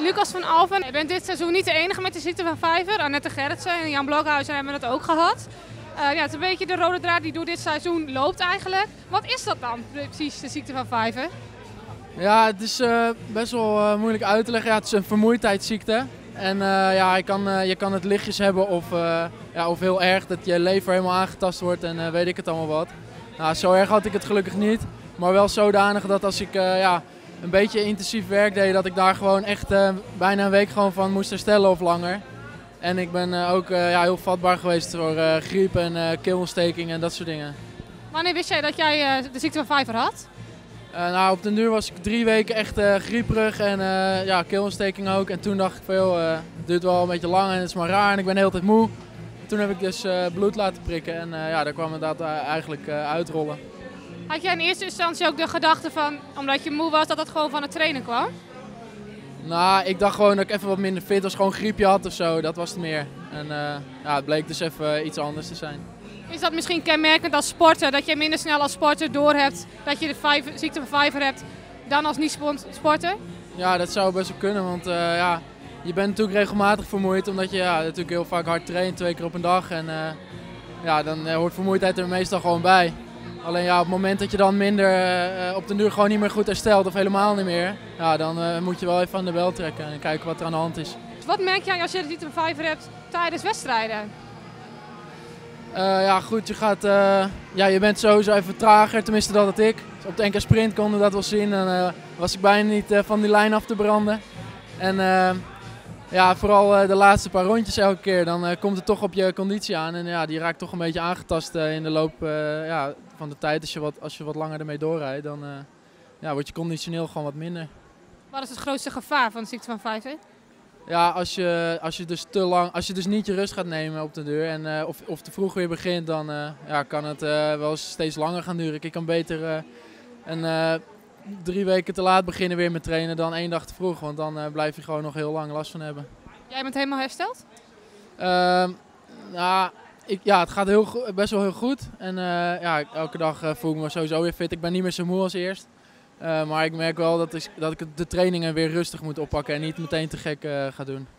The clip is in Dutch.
Lucas van Alphen. Je bent dit seizoen niet de enige met de ziekte van Pfeiffer. Annette Gerritsen en Jan Blokhuizen hebben het ook gehad. Het is een beetje de rode draad die door dit seizoen loopt eigenlijk. Wat is dat dan precies, de ziekte van Pfeiffer? Ja, het is best wel moeilijk uit te leggen. Ja, het is een vermoeidheidsziekte. En je kan het lichtjes hebben of heel erg dat je lever helemaal aangetast wordt en weet ik het allemaal wat. Nou, zo erg had ik het gelukkig niet. Maar wel zodanig dat als ik een beetje intensief werk deed, dat ik daar gewoon echt bijna een week gewoon van moest herstellen of langer. En ik ben ook heel vatbaar geweest voor griep en keelontsteking en dat soort dingen. Wanneer wist jij dat jij de ziekte van Pfeiffer had? Op den duur was ik 3 weken echt grieperig en keelontsteking ook. En toen dacht ik veel, het duurt wel een beetje lang en het is maar raar en ik ben de hele tijd moe. Toen heb ik dus bloed laten prikken en daar kwam het eigenlijk uitrollen. Had jij in eerste instantie ook de gedachte van, omdat je moe was, dat het gewoon van het trainen kwam? Nou, ik dacht gewoon dat ik even wat minder fit was, gewoon een griepje had of zo, dat was het meer. En het bleek dus even iets anders te zijn. Is dat misschien kenmerkend als sporter, dat je minder snel als sporter doorhebt dat je de ziekte van Pfeiffer hebt dan als niet-sporter? Ja, dat zou best wel kunnen, want je bent natuurlijk regelmatig vermoeid omdat je natuurlijk heel vaak hard traint, 2 keer op een dag. En dan hoort vermoeidheid er meestal gewoon bij. Alleen op het moment dat je dan minder op den duur gewoon niet meer goed herstelt of helemaal niet meer, dan moet je wel even aan de bel trekken en kijken wat er aan de hand is. Wat merk jij als je de ziekte van Pfeiffer hebt tijdens wedstrijden? Goed, je bent sowieso even trager, tenminste dat had ik. Dus op de NK Sprint konden we dat wel zien, dan was ik bijna niet van die lijn af te branden. En vooral de laatste paar rondjes elke keer, dan komt het toch op je conditie aan. En die raakt toch een beetje aangetast in de loop van de tijd. Als je wat langer ermee doorrijdt, dan wordt je conditioneel gewoon wat minder. Wat is het grootste gevaar van de ziekte van Pfeiffer? Ja, als je dus niet je rust gaat nemen op de deur en of te vroeg weer begint, dan kan het wel eens steeds langer gaan duren. Ik kan beter 3 weken te laat beginnen weer met trainen dan 1 dag te vroeg, want dan blijf je gewoon nog heel lang last van hebben. Jij bent helemaal hersteld? Het gaat best wel heel goed en elke dag voel ik me sowieso weer fit. Ik ben niet meer zo moe als eerst. Maar ik merk wel dat ik de trainingen weer rustig moet oppakken en niet meteen te gek ga doen.